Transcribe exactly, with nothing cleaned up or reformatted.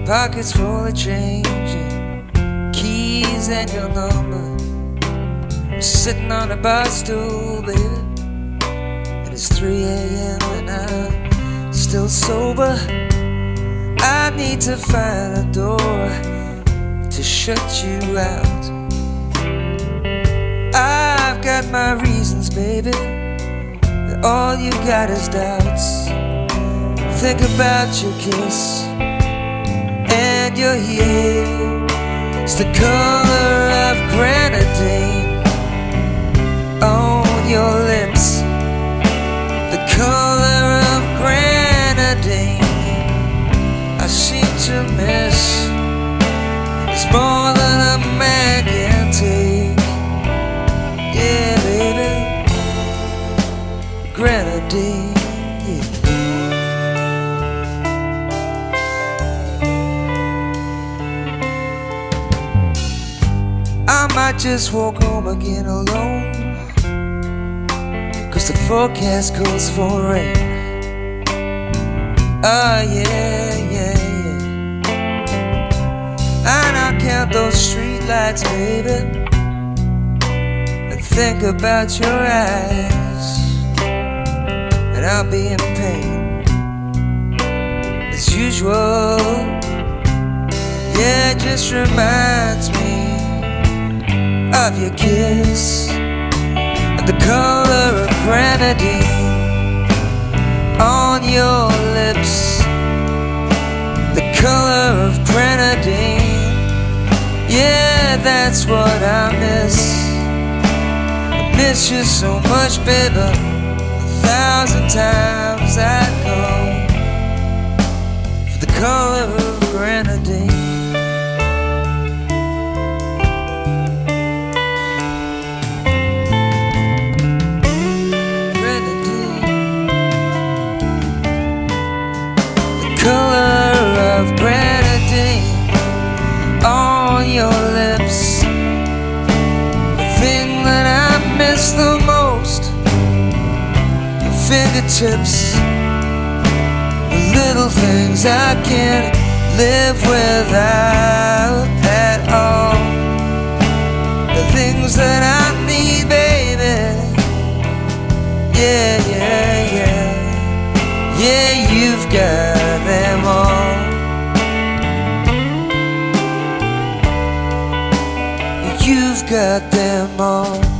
pockets full of change and keys and your number. I'm sitting on a bar stool, baby, and it's three A M and I'm still sober. I need to find a door to shut you out. I've got my reasons, baby, but all you got is doubts. Think about your kiss and your hair. It's the color of grenadine on your lips. The color of grenadine I seem to miss. It's more than a man can take. Yeah, baby, grenadine. I might just walk home again alone, 'cause the forecast calls for rain. Oh yeah, yeah, yeah. And I'll count those street lights, baby, and think about your eyes, and I'll be in pain as usual. Yeah, it just reminds me of your kiss and the color of grenadine on your lips. The color of grenadine, yeah, that's what I miss. I miss you so much, baby. A thousand times I'd go for the color of grenadine. Color of grenadine on your lips. The thing that I miss the most, your fingertips. The little things I can't live without at all. The things that I need, baby. Yeah, yeah, yeah. Yeah, you've got them all. You've got them all.